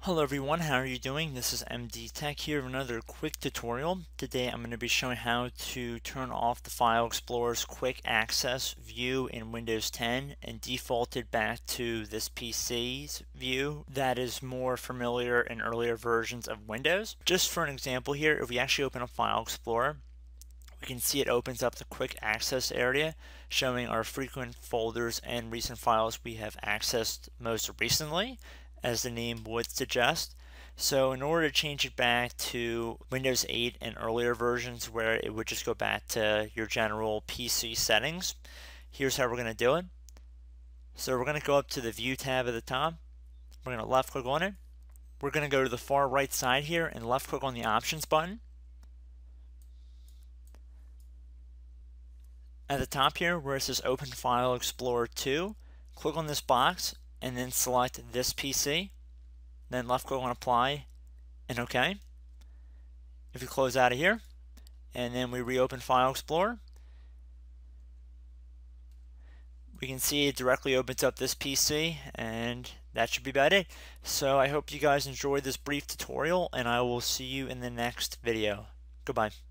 Hello everyone, how are you doing? This is MD Tech here with another quick tutorial. Today I'm going to be showing how to turn off the File Explorer's quick access view in Windows 10 and default it back to this PC's view that is more familiar in earlier versions of Windows. Just for an example here, if we actually open up File Explorer, we can see it opens up the quick access area showing our frequent folders and recent files we have accessed most recently, as the name would suggest. So in order to change it back to Windows 8 and earlier versions where it would just go back to your general PC settings, here's how we're going to do it. So we're going to go up to the View tab at the top. We're going to left click on it. We're going to go to the far right side here and left click on the Options button. At the top here where it says Open File Explorer 2, click on this box and then select this PC. Then left click on Apply and OK. If we close out of here and then we reopen File Explorer, we can see it directly opens up this PC, and that should be about it. So I hope you guys enjoyed this brief tutorial, and I will see you in the next video. Goodbye.